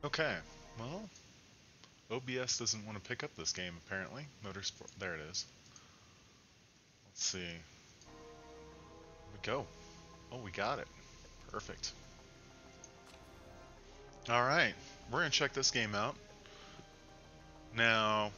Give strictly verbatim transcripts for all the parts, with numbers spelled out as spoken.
Okay, well, O B S doesn't want to pick up this game apparently. Motorsport, there it is. Let's see. Here we go. Oh, we got it. Perfect. Alright, we're gonna check this game out. Now,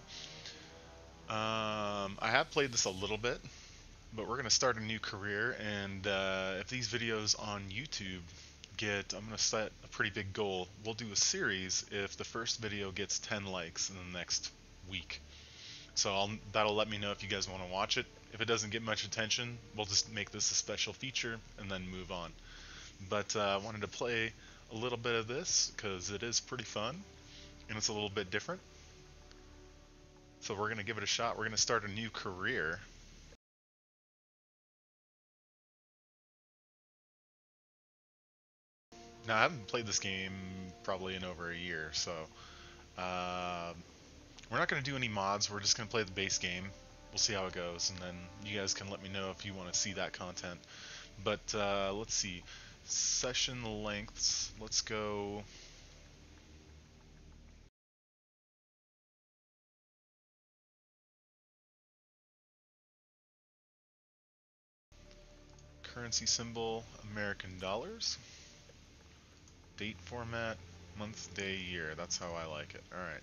um, I have played this a little bit, but we're gonna start a new career, and uh, if these videos on YouTube get, I'm gonna set a pretty big goal. We'll do a series if the first video gets ten likes in the next week. So I'll, that'll let me know if you guys want to watch it. If it doesn't get much attention, we'll just make this a special feature and then move on. But uh, I wanted to play a little bit of this because it is pretty fun and it's a little bit different. So we're going to give it a shot. We're going to start a new career. Now, I haven't played this game probably in over a year, so uh, we're not going to do any mods. We're just going to play the base game. We'll see how it goes, and then you guys can let me know if you want to see that content. But uh, let's see. Session lengths. Let's go. Currency symbol, American dollars. Date format, month, day, year. That's how I like it. Alright.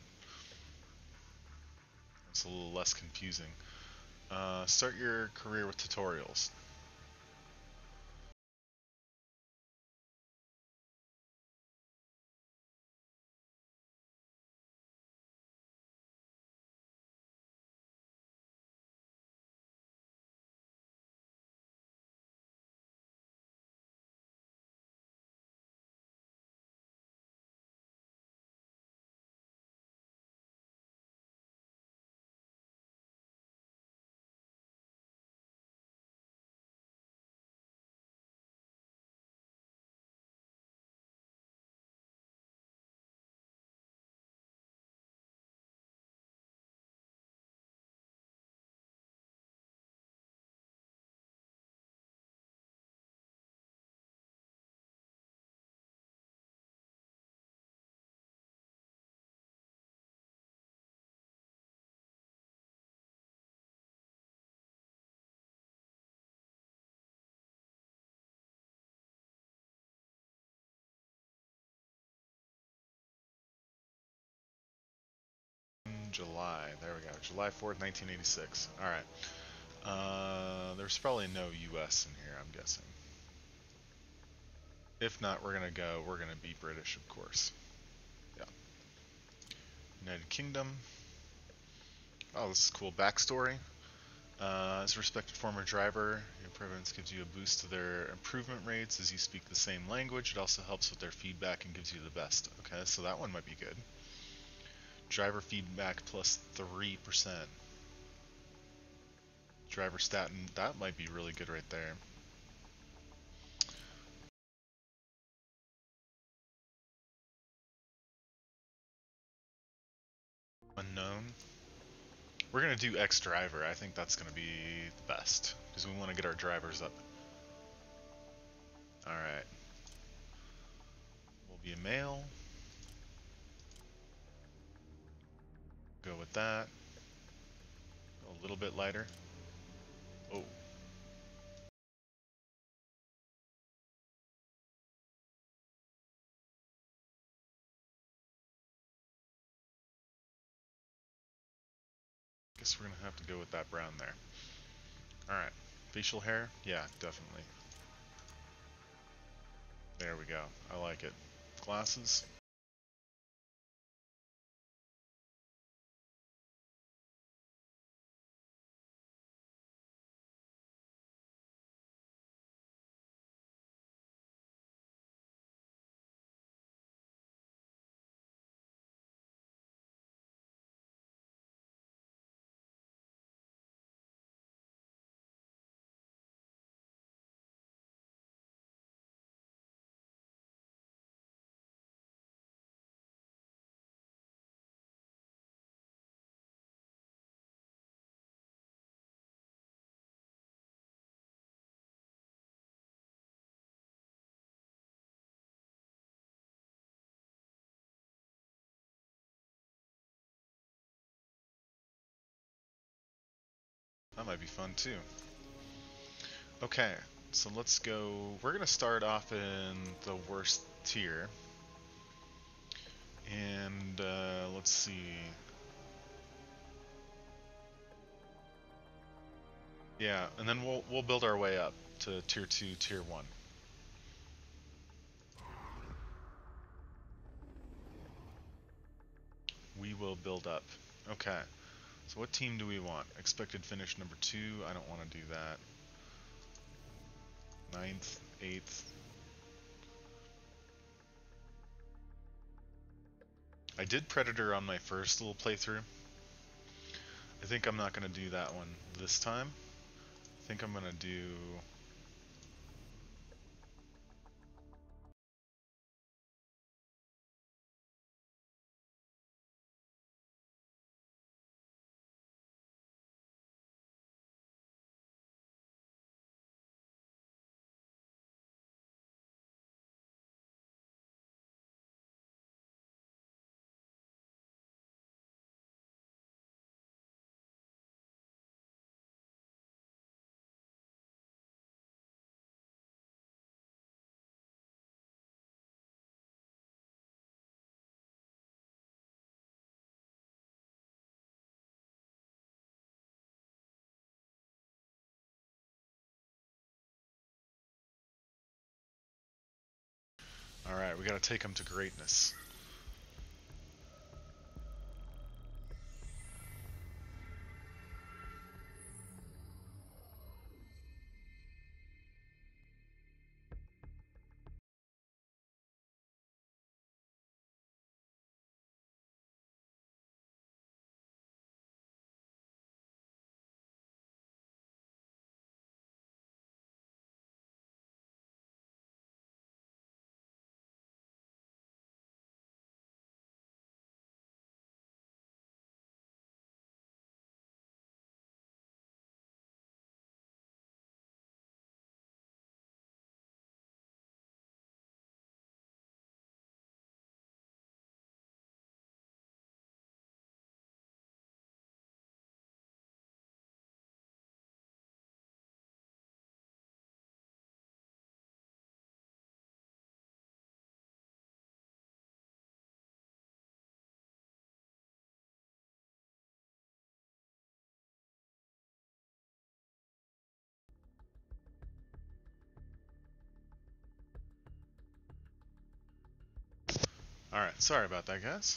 It's a little less confusing. Uh, start your career with tutorials. July. There we go. July fourth, nineteen eighty-six. Alright. Uh, there's probably no U S in here, I'm guessing. If not, we're gonna go, we're gonna be British, of course. Yeah. United Kingdom. Oh, this is cool. Backstory. Uh, as a respected former driver, your preference gives you a boost to their improvement rates as you speak the same language. It also helps with their feedback and gives you the best. Okay, so that one might be good. Driver feedback plus three percent. Driver stat, that might be really good right there. Unknown. We're going to do X driver. I think that's going to be the best because we want to get our drivers up. Alright. We'll be a male. Go with that. Go a little bit lighter. Oh. Guess we're going to have to go with that brown there. Alright. Facial hair? Yeah, definitely. There we go. I like it. Glasses? That might be fun too. Okay, so let's go. We're gonna start off in the worst tier, and uh, let's see. Yeah, and then we'll we'll build our way up to tier two, tier one. We will build up. Okay. So what team do we want? Expected finish number two. I don't want to do that. Ninth, eighth. I did Predator on my first little playthrough. I think I'm not going to do that one this time. I think I'm going to do... Alright, we got to take them to greatness. Alright, sorry about that, guys.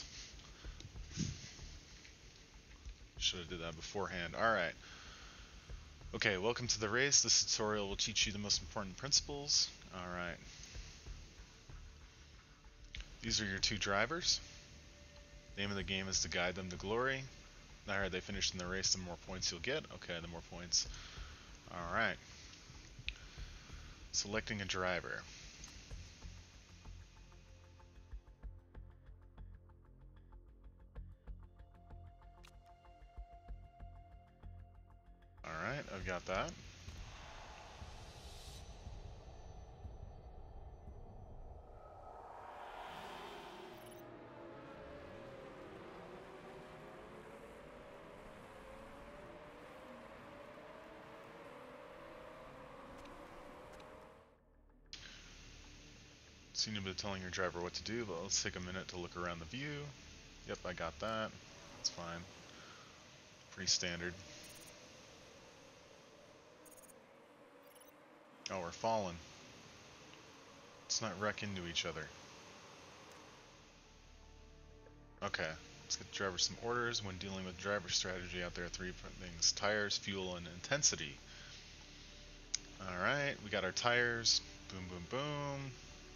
Should have did that beforehand. Alright. Okay, welcome to the race. This tutorial will teach you the most important principles. Alright. These are your two drivers. Name of the game is to guide them to glory. The higher they finish in the race, the more points you'll get. Okay, the more points. Alright. Selecting a driver. Alright, I've got that. Seem to be telling your driver what to do, but let's take a minute to look around the view. Yep, I got that. That's fine. Pretty standard. Oh, we're falling. Let's not wreck into each other. Okay, let's get the driver some orders. When dealing with driver strategy out there are three things: tires, fuel, and intensity. Alright, we got our tires. Boom, boom, boom.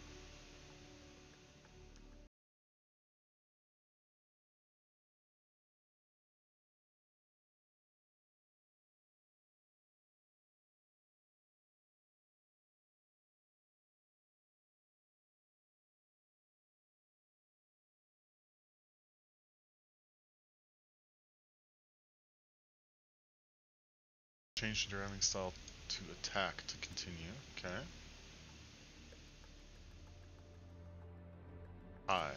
Change the driving style to attack to continue. Okay. High.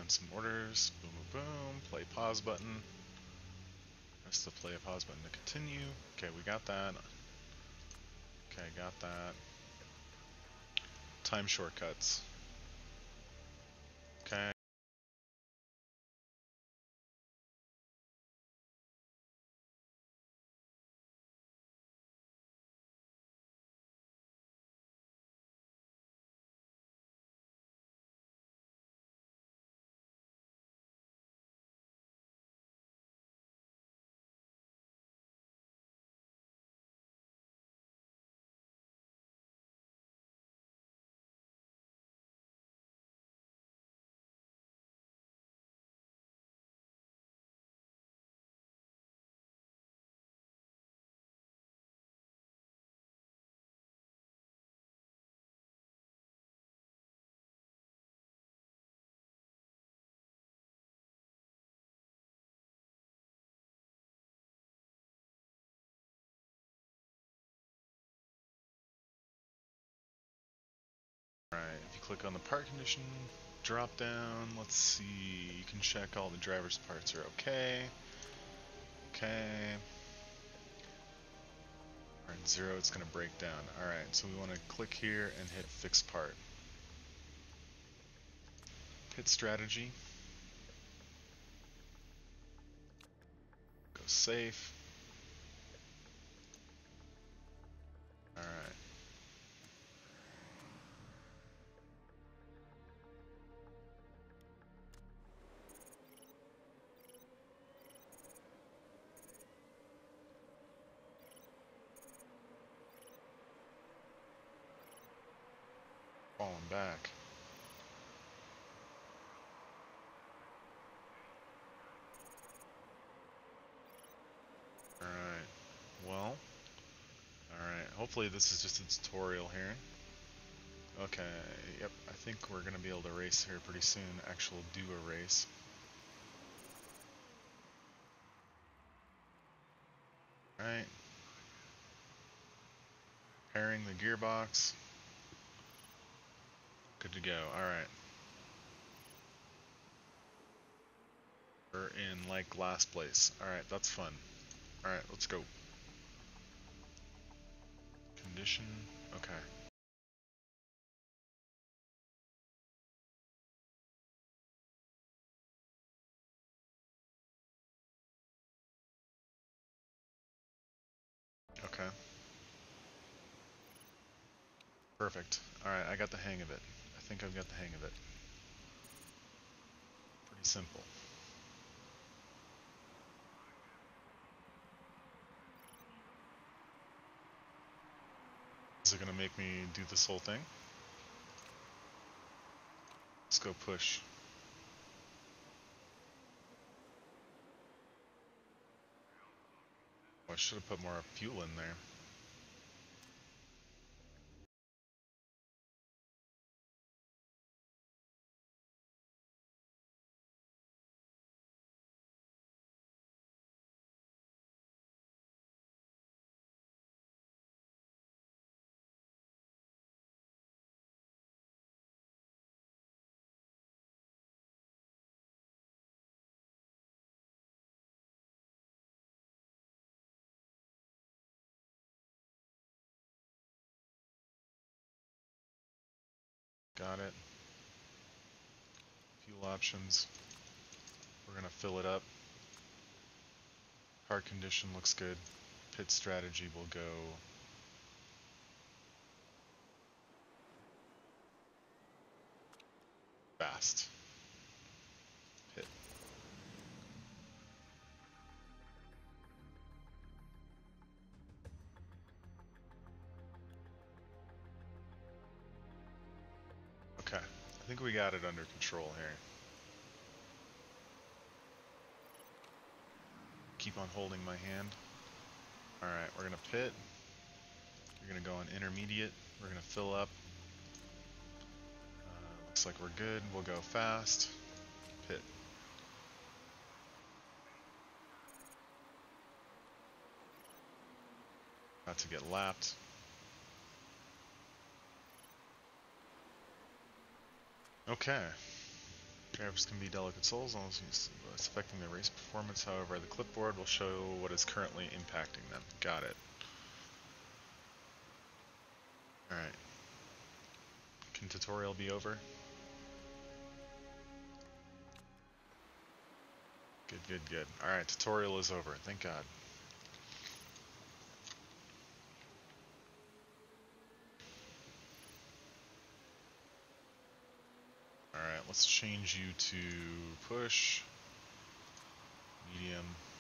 run some orders. Boom, boom, boom. Play pause button. Press the play pause button to continue. Okay, we got that. Okay, got that. Time shortcuts. Okay. Alright, if you click on the part condition drop down, let's see, you can check all the driver's parts are okay. Okay. Alright, zero, it's going to break down. Alright, so we want to click here and hit fix part. Hit strategy. Go safe. Alright. Falling back. Alright. Well. Alright. Hopefully this is just a tutorial here. Okay. Yep. I think we're going to be able to race here pretty soon. Actual do a race. Alright. Pairing the gearbox. Good to go. Alright. We're in like last place. Alright, that's fun. Alright, let's go. Condition. Okay. Okay. Perfect. Alright, I got the hang of it. I think I've got the hang of it. Pretty simple. Is it going to make me do this whole thing? Let's go push. Oh, I should have put more fuel in there. Got it. Fuel options. We're going to fill it up. Hard condition looks good. Pit strategy will go fast. Pit. Okay. I think we got it under control here. Keep on holding my hand. Alright, we're going to pit. We're going to go on intermediate. We're going to fill up. Uh, looks like we're good. We'll go fast. Pit. About to get lapped. Okay. Drivers can be delicate souls, almost affecting their race performance. However, the clipboard will show what is currently impacting them. Got it. Alright. Can tutorial be over? Good, good, good. Alright, tutorial is over. Thank God. Alright, let's change you to push, medium.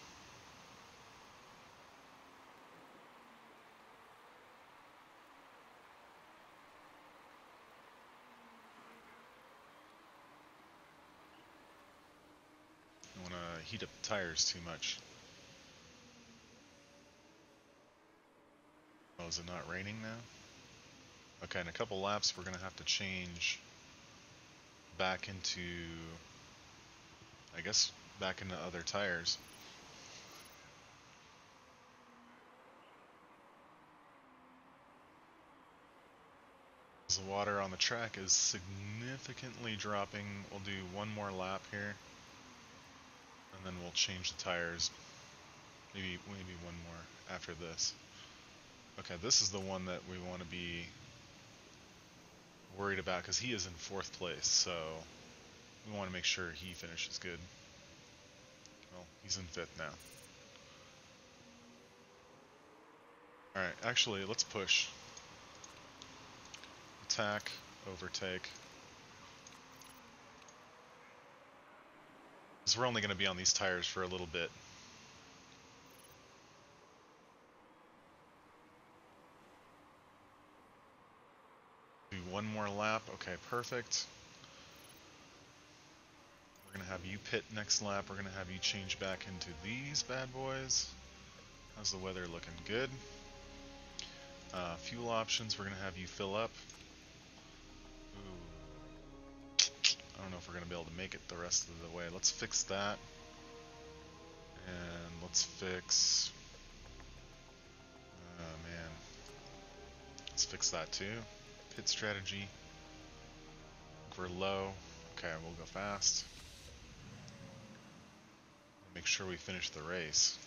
I don't want to heat up the tires too much. Oh, is it not raining now? Okay, in a couple laps we're going to have to change back into, I guess, back into other tires. The water on the track is significantly dropping. We'll do one more lap here, and then we'll change the tires. Maybe maybe one more after this. Okay, this is the one that we want to be worried about because he is in fourth place, so we want to make sure he finishes good. Well, he's in fifth now. Alright, actually, let's push. Attack, overtake. Because we're only going to be on these tires for a little bit. Do one more lap. Okay, perfect. We're going to have you pit next lap. We're going to have you change back into these bad boys. How's the weather looking? Good. Uh, fuel options, we're going to have you fill up. Ooh. I don't know if we're going to be able to make it the rest of the way. Let's fix that. And let's fix... Oh man. Let's fix that too. Pit strategy. We're low. Okay, we'll go fast. Make sure we finish the race.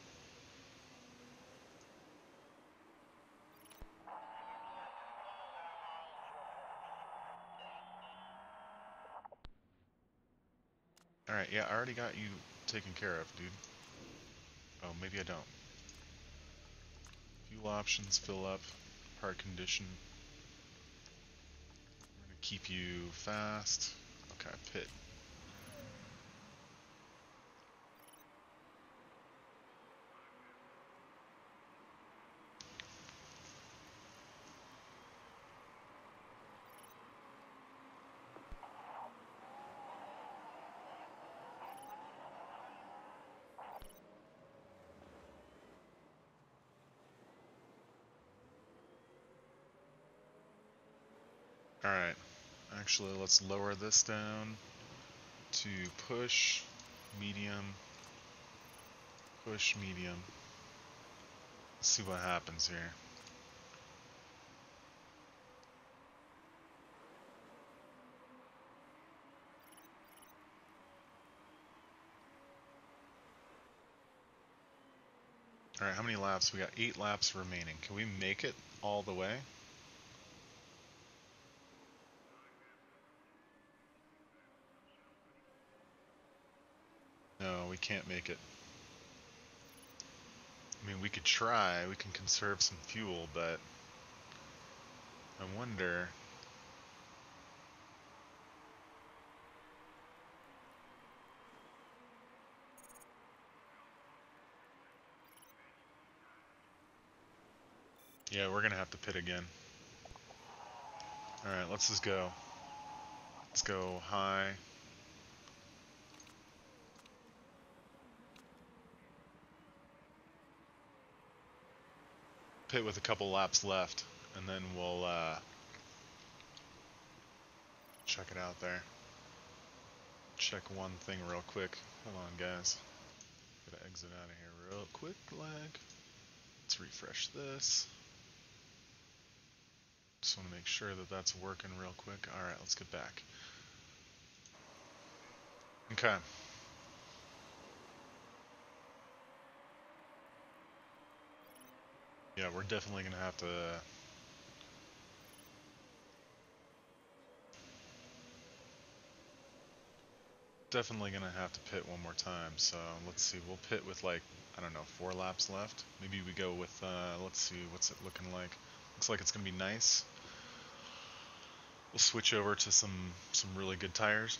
Alright, yeah, I already got you taken care of, dude. Oh, maybe I don't. Fuel options, fill up, hard condition. We're gonna keep you fast. Okay, pit. Alright, actually let's lower this down to push, medium, push, medium. Let's see what happens here. Alright, how many laps? We got eight laps remaining. Can we make it all the way? No, we can't make it. I mean, we could try, we can conserve some fuel, but I wonder... Yeah, we're gonna have to pit again. Alright, let's just go. Let's go high. Pit with a couple laps left, and then we'll uh, check it out there. Check one thing real quick. Hold on, guys. Gotta exit out of here real quick, lag. Let's refresh this. Just want to make sure that that's working real quick. Alright, let's get back. Okay. Yeah, we're definitely gonna have to. Definitely gonna have to pit one more time. So let's see. We'll pit with like I don't know four laps left. Maybe we go with. Uh, let's see. What's it looking like? Looks like it's gonna be nice. We'll switch over to some some really good tires.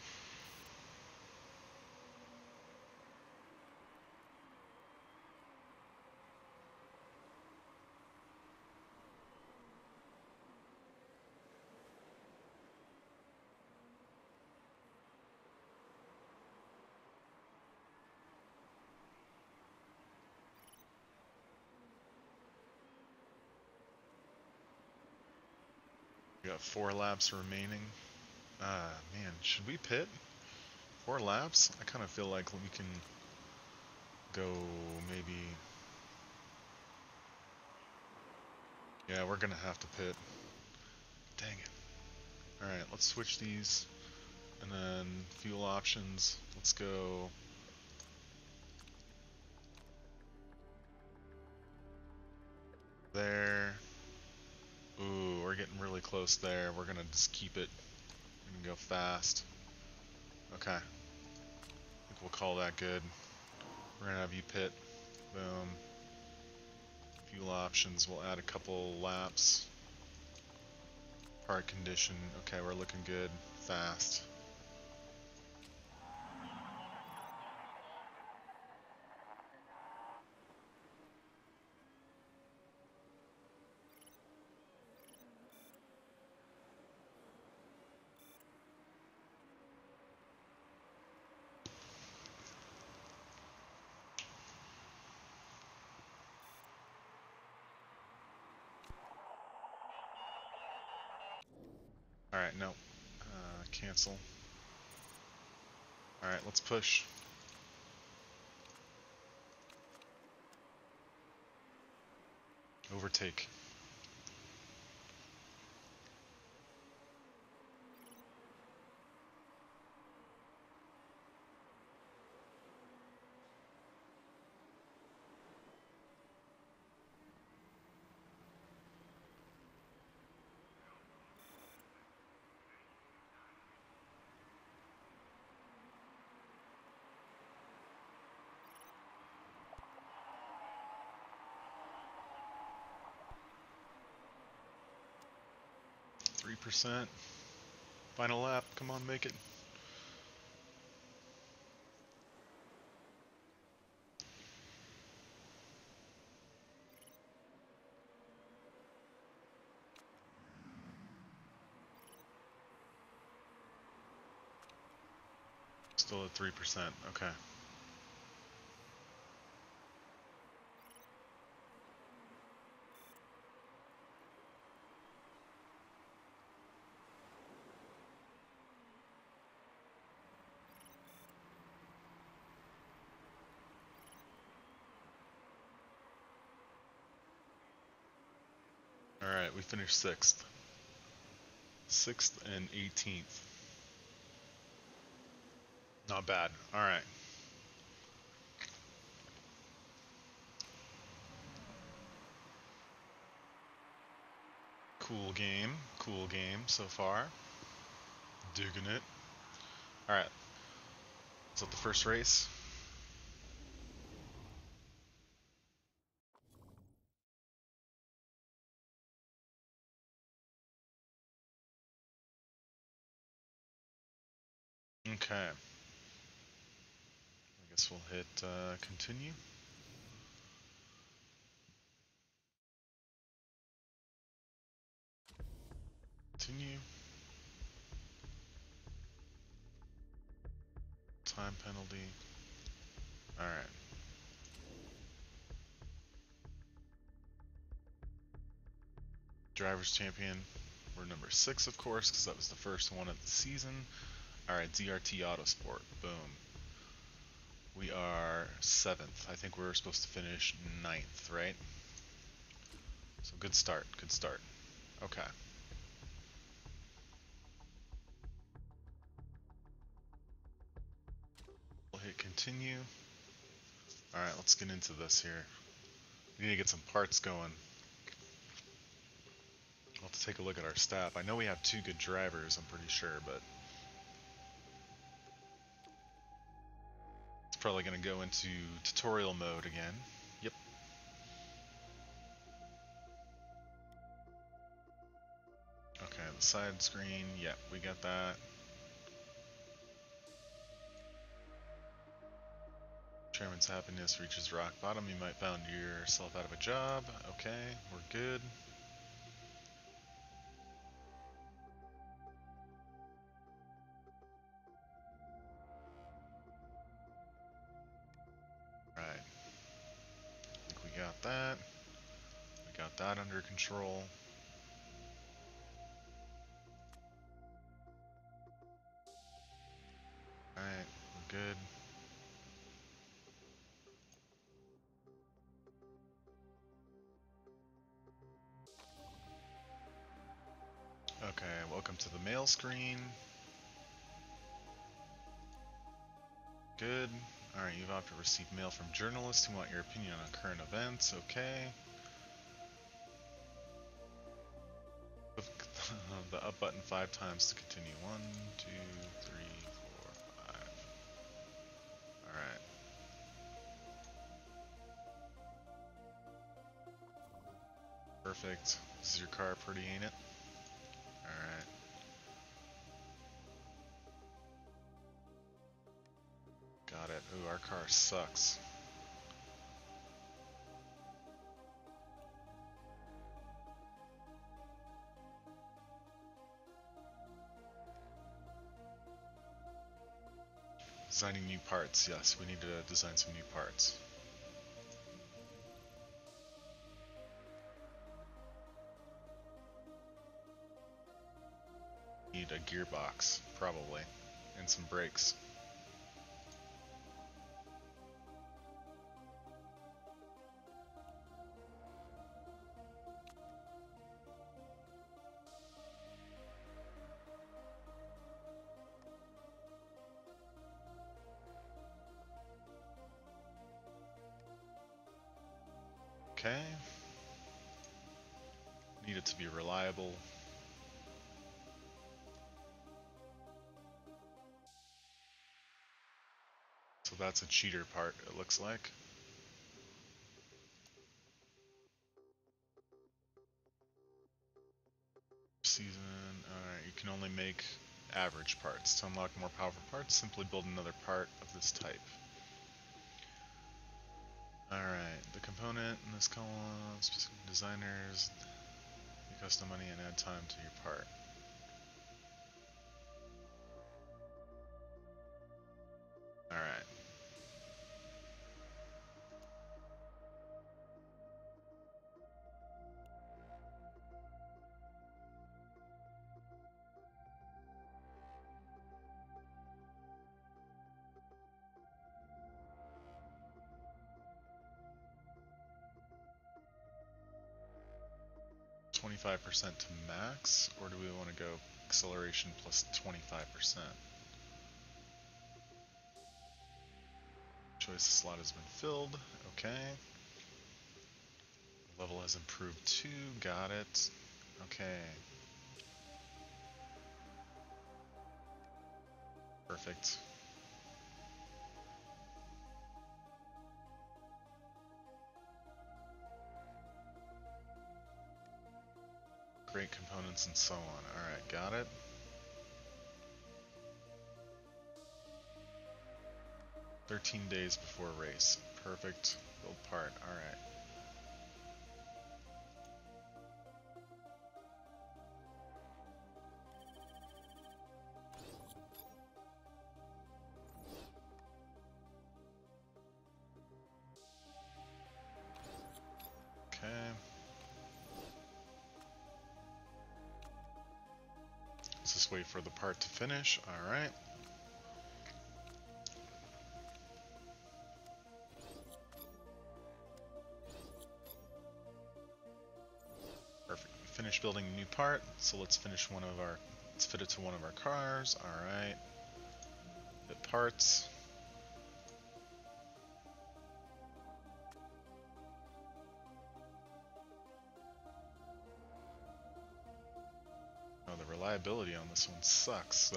We got four laps remaining. Ah, man, should we pit? Four laps? I kind of feel like we can go maybe. Yeah, we're gonna have to pit. Dang it. Alright, let's switch these. And then fuel options. Let's go. There. Ooh, we're getting really close there. We're gonna just keep it. We're gonna go fast. Okay. I think we'll call that good. We're gonna have you pit. Boom. Fuel options. We'll add a couple laps. Part condition. Okay, we're looking good. Fast. Alright, no. Uh, cancel. Alright, let's push. Overtake. three percent. Final lap. Come on, make it. Still at three percent. Okay. Alright, we finished sixth. Sixth and eighteenth. Not bad. Alright. Cool game. Cool game so far. Digging it. Alright. Is that the first race? Okay. I guess we'll hit uh, continue. Continue. Time penalty. Alright. Drivers Champion. We're number six, of course, because that was the first one of the season. Alright, Z R T Autosport. Boom. We are seventh. I think we were supposed to finish ninth, right? So good start. Good start. Okay. continue. Alright, let's get into this here. We need to get some parts going. I'll have to take a look at our staff. I know we have two good drivers, I'm pretty sure, but it's probably going to go into tutorial mode again. Yep. Okay, the side screen, yeah, we got that. Chairman's happiness reaches rock bottom. You might find yourself out of a job. Okay, we're good. Right. I think we got that. We got that under control. Alright, we're good. Okay, welcome to the mail screen. Good. Alright, you've opted to receive mail from journalists who want your opinion on current events. Okay. The up button five times to continue. One, two, three, four, five. Alright. Perfect. This is your car pretty, ain't it? Alright. Got it. Ooh, our car sucks. Designing new parts. Yes, we need to design some new parts. Need a gearbox, probably, and some brakes. Okay. Need it to be reliable. So that's a cheater part, it looks like. Season, alright, you can only make average parts. To unlock more powerful parts, simply build another part of this type. Alright, the component in this column, specific designers, you custom money and add time to your part. Alright. twenty-five percent to max, or do we want to go acceleration plus twenty-five percent? Choice slot has been filled. Okay. Level has improved too. Got it. Okay. Perfect. Great components and so on. Alright, got it. thirteen days before race. Perfect. Build part. Alright. Okay. Let's just wait for the part to finish. Alright. Perfect. We finished building a new part, so let's finish one of our, let's fit it to one of our cars. Alright. Hit parts. reliability on this one sucks, so...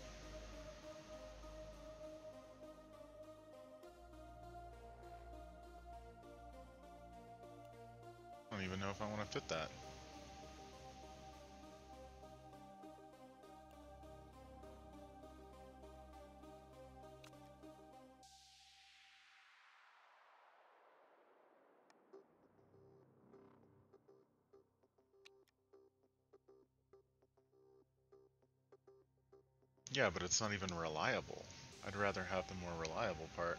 I don't even know if I want to fit that. Yeah, but it's not even reliable. I'd rather have the more reliable part.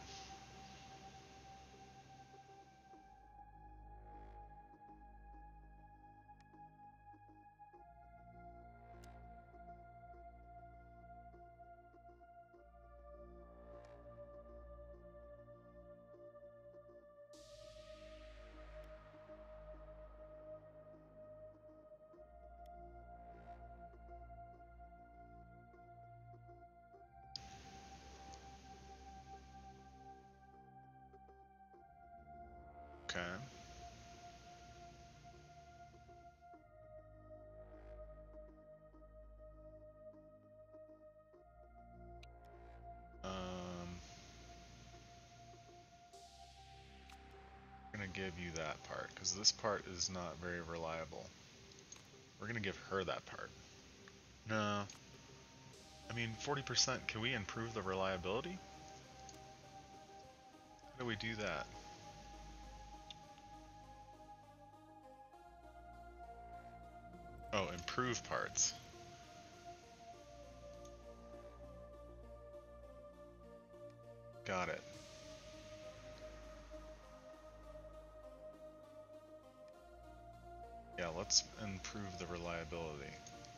Okay. Um, I'm gonna give you that part, because this part is not very reliable. We're gonna give her that part. No. I mean, forty percent, can we improve the reliability? How do we do that? Oh, improve parts. Got it. Yeah, let's improve the reliability.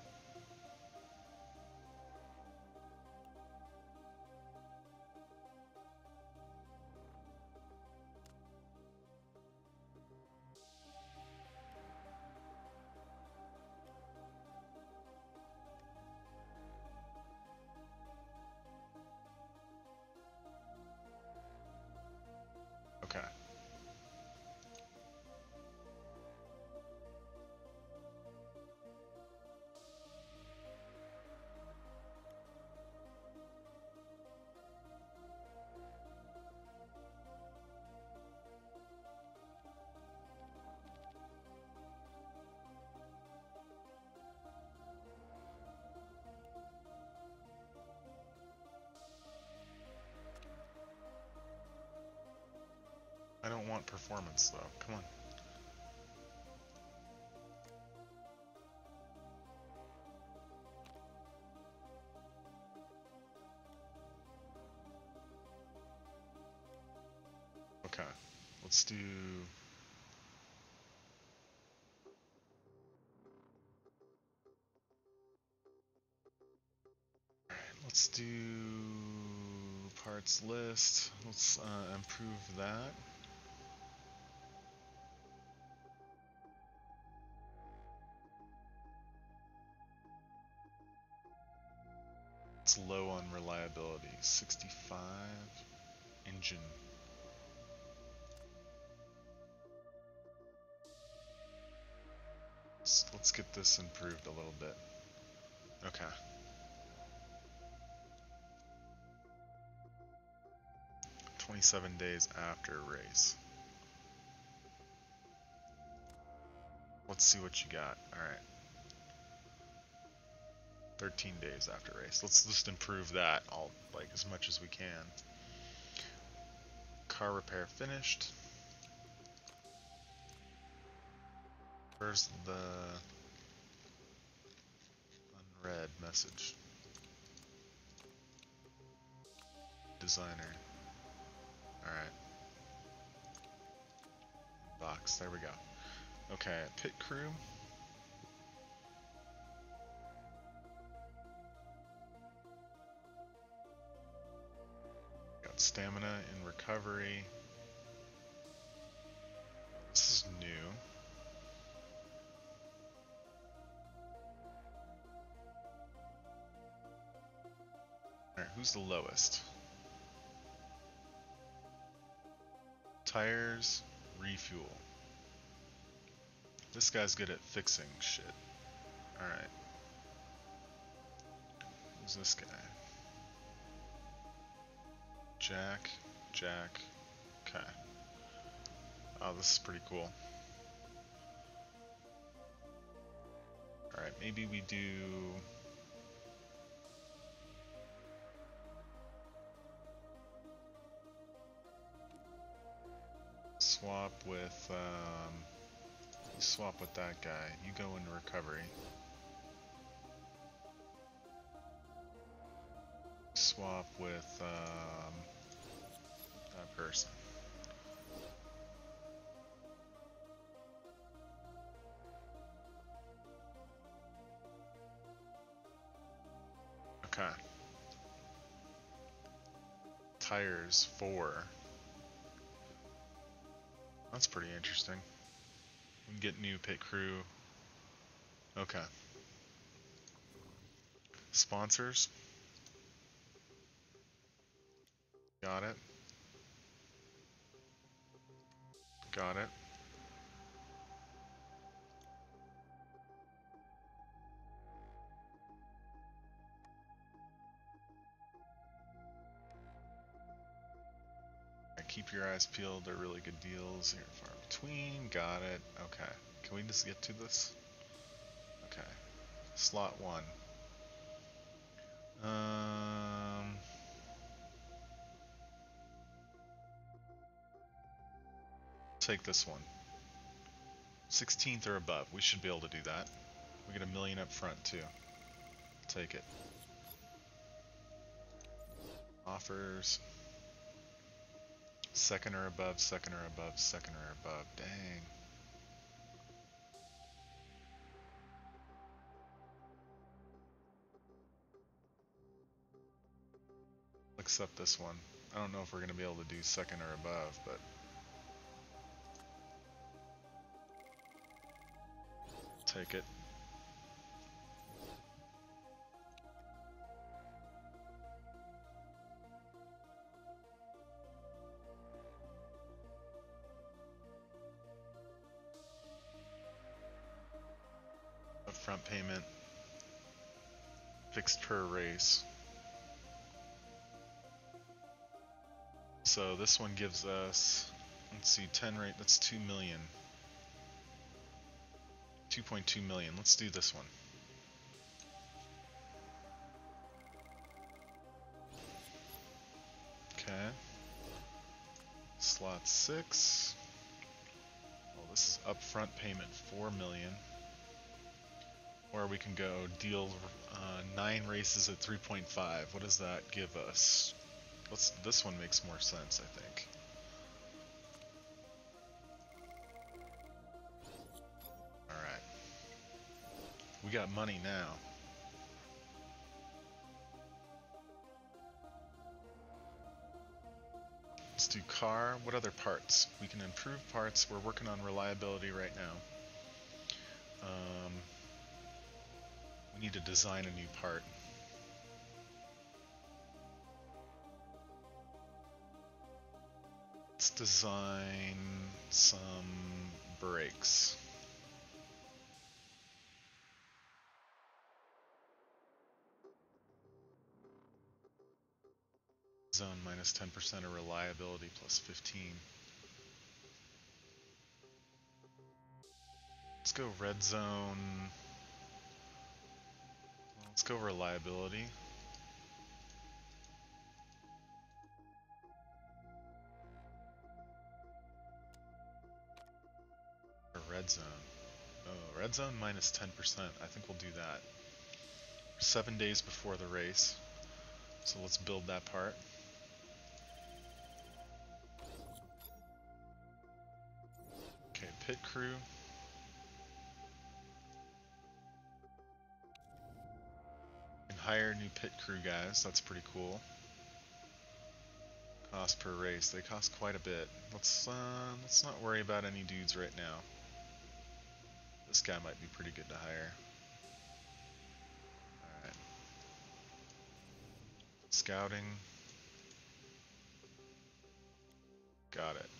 Okay. I don't want performance though, come on. Okay, let's do... Let's do parts list. Let's uh, improve that. It's low on reliability. sixty-five. Engine. Let's, let's get this improved a little bit. Okay. twenty-seven days after race. Let's see what you got. Alright. thirteen days after race. Let's just improve that all like as much as we can. Car repair finished. Where's the unread message? Designer. Alright. Box, there we go. Okay, pit crew. Got stamina in recovery. This is new. Alright, who's the lowest? Tires, refuel. This guy's good at fixing shit. Alright. Who's this guy? Jack, Jack, okay. Oh, this is pretty cool. Alright, maybe we do... swap with, um... you swap with that guy. You go into recovery. Swap with, um... that person. Okay. Tires, four. That's pretty interesting. We can get new pit crew. Okay. Sponsors. Got it. Got it. Keep your eyes peeled, they're really good deals here far between. Got it. Okay. Can we just get to this? Okay. Slot one. Um take this one. sixteenth or above. We should be able to do that. We get a million up front too. Take it. Offers. Second or above, second or above, second or above. Dang. Accept this one. I don't know if we're going to be able to do second or above, but... take it. Upfront payment. Fixed per race. So this one gives us, let's see, ten rate, that's two million. two point two million. Let's do this one. Okay. Slot six. Well, this is upfront payment four million. Or we can go deal uh, nine races at three point five. What does that give us? Let's, this one makes more sense, I think. Alright. We got money now. Let's do car. What other parts? We can improve parts. We're working on reliability right now. Um, we need to design a new part. Let's design some brakes. Zone minus ten percent of reliability plus fifteen. Let's go red zone. Let's go reliability. Or red zone. Oh, red zone minus ten percent. I think we'll do that. Seven days before the race. So let's build that part. Okay, pit crew. And hire new pit crew guys. That's pretty cool. Cost per race. They cost quite a bit. Let's uh, let's not worry about any dudes right now. This guy might be pretty good to hire. Alright. Scouting. Got it.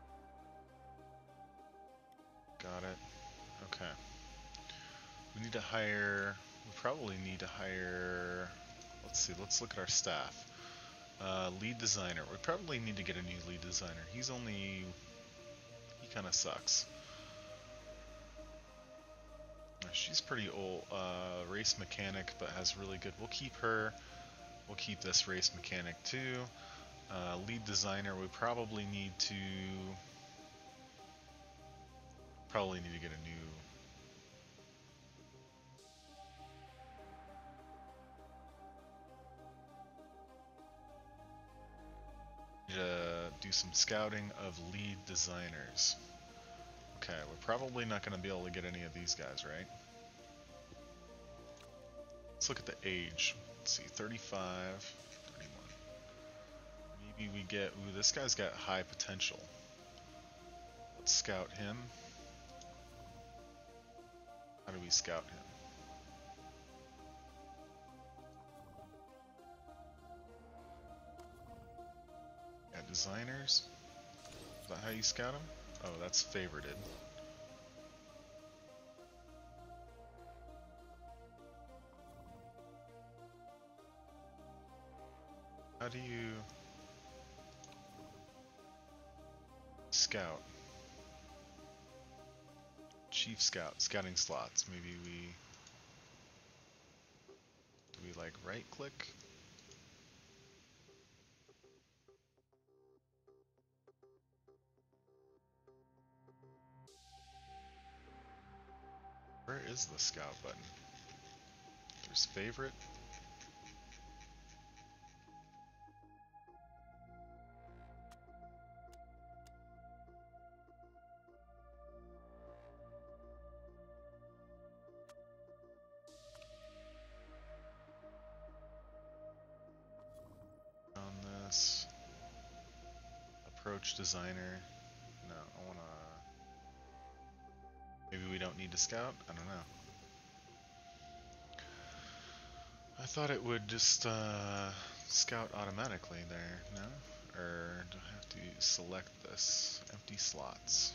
Got it. Okay. We need to hire, we probably need to hire, let's see, let's look at our staff. Uh, lead designer, we probably need to get a new lead designer. He's only, he kind of sucks. She's pretty old, uh, race mechanic, but has really good, we'll keep her. We'll keep this race mechanic too. Uh, lead designer, we probably need to, probably need to get a new, to do some scouting of lead designers. Okay, we're probably not going to be able to get any of these guys, right? Let's look at the age. Let's see, thirty-five, thirty-one. Maybe we get, ooh, this guy's got high potential. Let's scout him. How do we scout him? Yeah, designers. Is that how you scout them? Oh, that's favorited. How do you scout? Chief scout, scouting slots. Maybe we, do we like right click? Where is the scout button? There's favorite. On this approach designer. No, I wanna. Maybe we don't need to scout? I don't know. I thought it would just uh, scout automatically there, no? Or do I have to select this? Empty slots.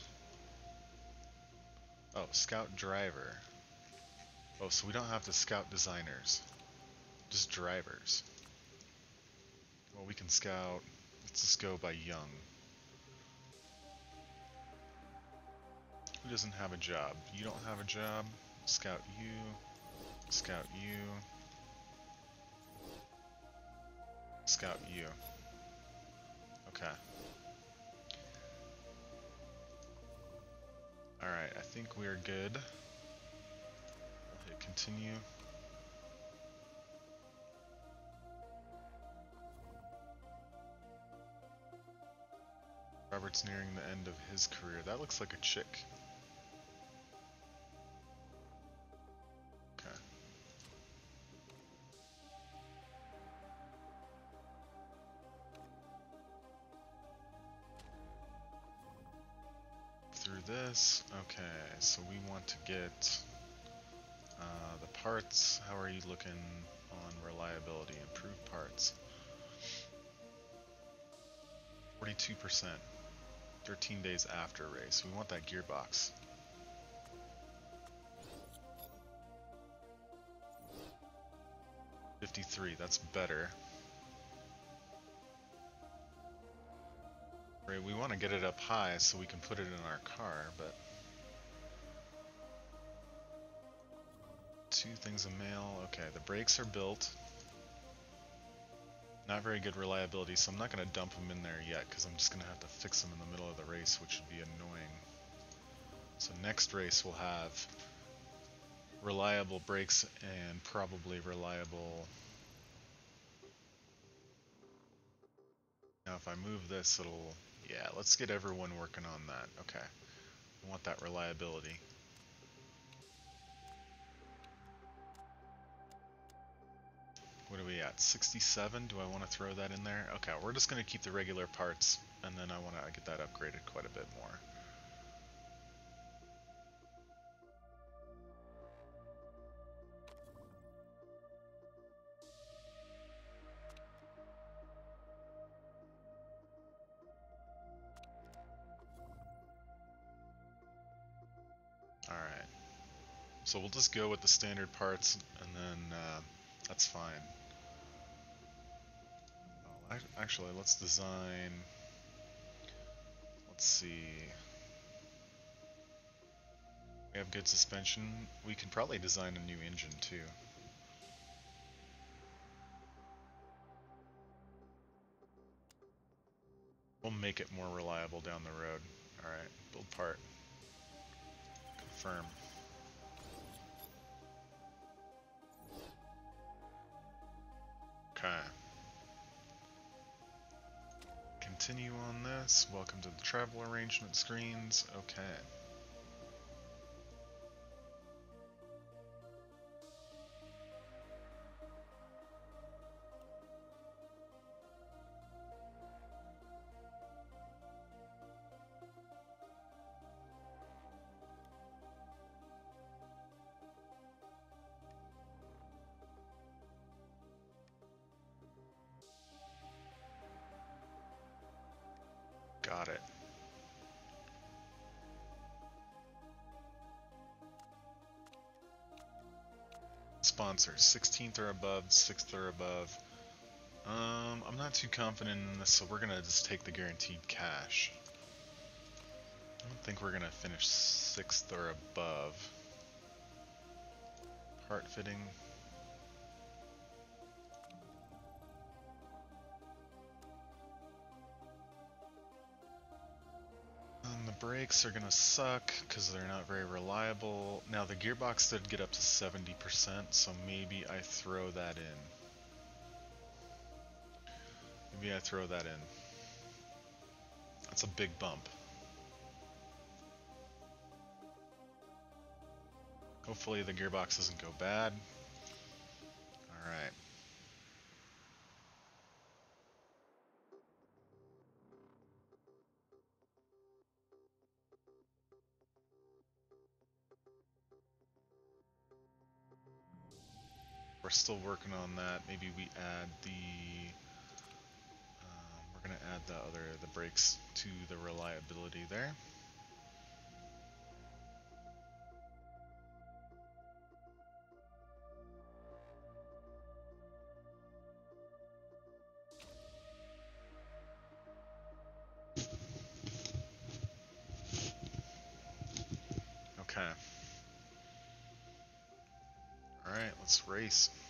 Oh, scout driver. Oh, so we don't have to scout designers. Just drivers. Well, we can scout. Let's just go by young. Who doesn't have a job? You don't have a job. Scout you. Scout you. Scout you. Okay. Alright, I think we're good. We'll hit continue. Robert's nearing the end of his career. That looks like a chick. Okay. Through this. Okay, so we want to get uh, the parts. How are you looking on reliability? Improved parts. forty-two percent. thirteen days after race. We want that gearbox. fifty-three, that's better. Right, we want to get it up high so we can put it in our car, but... Two things of mail. Okay, the brakes are built. Not very good reliability, so I'm not going to dump them in there yet, because I'm just going to have to fix them in the middle of the race, which would be annoying. So next race we'll have reliable brakes and probably reliable... Now if I move this, it'll... Yeah, let's get everyone working on that. Okay. I want that reliability. What are we at? sixty-seven? Do I want to throw that in there? Okay, we're just going to keep the regular parts, and then I want to get that upgraded quite a bit more. Alright. So we'll just go with the standard parts, and then uh, that's fine. Oh, actually, let's design. Let's see. We have good suspension. We can probably design a new engine too. We'll make it more reliable down the road. Alright, build part. Confirm. Okay. Continue on this. Welcome to the travel arrangement screens. Okay. Got it. Sponsors, sixteenth or above, sixth or above. Um, I'm not too confident in this, so we're gonna just take the guaranteed cash. I don't think we're gonna finish sixth or above. Part fitting. And the brakes are gonna suck because they're not very reliable. Now the gearbox did get up to seventy percent, so maybe I throw that in. Maybe I throw that in. That's a big bump. Hopefully the gearbox doesn't go bad. Alright. We're still working on that. Maybe we add the... Um, we're going to add the other, the brakes to the reliability there. Okay. Alright, let's race.